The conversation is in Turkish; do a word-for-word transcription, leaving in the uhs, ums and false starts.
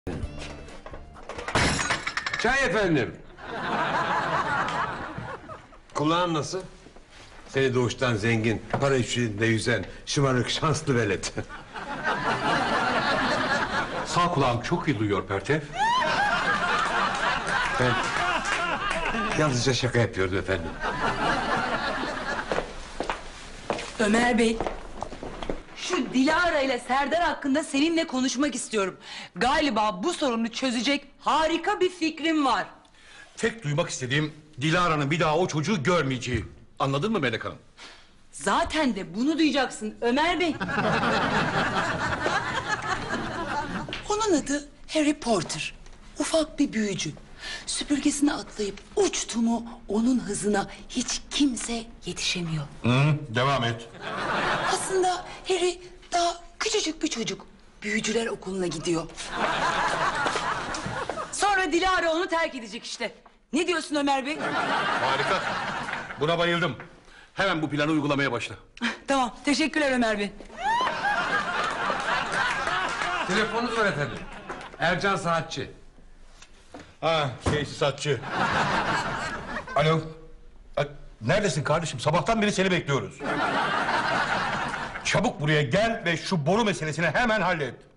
Çay efendim. Kulağın nasıl? Seni doğuştan zengin, para içinde yüzen, şımarık, şanslı velet. Sağ kulağım çok iyi duyuyor Pertev. Ben yalnızca şaka yapıyordum efendim. Ömer Bey, şu Dilara ile Serdar hakkında seninle konuşmak istiyorum. Galiba bu sorunu çözecek harika bir fikrim var. Tek duymak istediğim Dilara'nın bir daha o çocuğu görmeyeceği. Anladın mı Melek Hanım? Zaten de bunu duyacaksın Ömer Bey. Onun adı Harry Potter. Ufak bir büyücü. Süpürgesine atlayıp uçtu mu onun hızına hiç kimse yetişemiyor. Hı, devam et. Aslında Harry daha küçücük bir çocuk. Büyücüler okuluna gidiyor. Sonra Dilara onu terk edecek işte. Ne diyorsun Ömer Bey? Harika. Buna bayıldım. Hemen bu planı uygulamaya başla. Tamam, teşekkürler Ömer Bey. Telefonunuz var efendim. Ercan Saatçi. Ha, tesisatçı. Alo. Ha, neredesin kardeşim? Sabahtan beri seni bekliyoruz. Çabuk buraya gel ve şu boru meselesini hemen hallet.